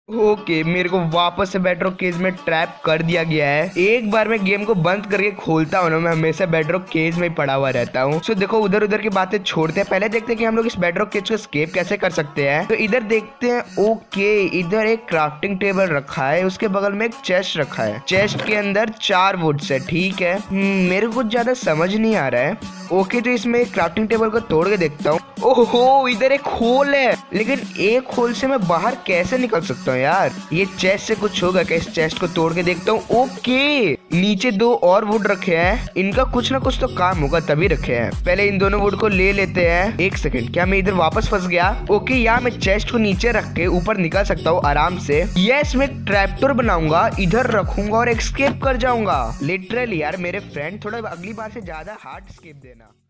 Okay, मेरे को वापस से बेडरॉक केज में ट्रैप कर दिया गया है। एक बार मैं गेम को बंद करके खोलता हूँ ना, मैं हमेशा बेडरॉक केज में ही पड़ा हुआ रहता हूँ। सो देखो, उधर उधर की बातें छोड़ते हैं, पहले देखते हैं कि हम लोग इस बेडरॉक केज को एस्केप कैसे कर सकते हैं। तो इधर देखते हैं। ओके, इधर एक क्राफ्टिंग टेबल रखा है, उसके बगल में एक चेस्ट रखा है। चेस्ट के अंदर 4 वुड्स है। ठीक है, मेरे को कुछ ज्यादा समझ नहीं आ रहा है। ओके, तो इसमें क्राफ्टिंग टेबल को तोड़ के देखता हूँ। ओहो, इधर एक होल है, लेकिन एक होल से मैं बाहर कैसे निकल सकता हूँ यार? ये चेस्ट से कुछ होगा क्या? इस चेस्ट को तोड़ के देखता हूँ। ओके, नीचे 2 और वुड रखे हैं, इनका कुछ ना कुछ तो काम होगा तभी रखे हैं। पहले इन दोनों वुड को ले लेते हैं। एक सेकंड, क्या मैं इधर वापस फंस गया? ओके, यहाँ मैं चेस्ट को नीचे रख के ऊपर निकल सकता हूँ आराम से। यस, मैं एक ट्रैपडोर बनाऊंगा, इधर रखूंगा और एस्केप कर जाऊंगा। लिटरली यार मेरे फ्रेंड, थोड़ा अगली बार से ज्यादा हार्ड एस्केप देना।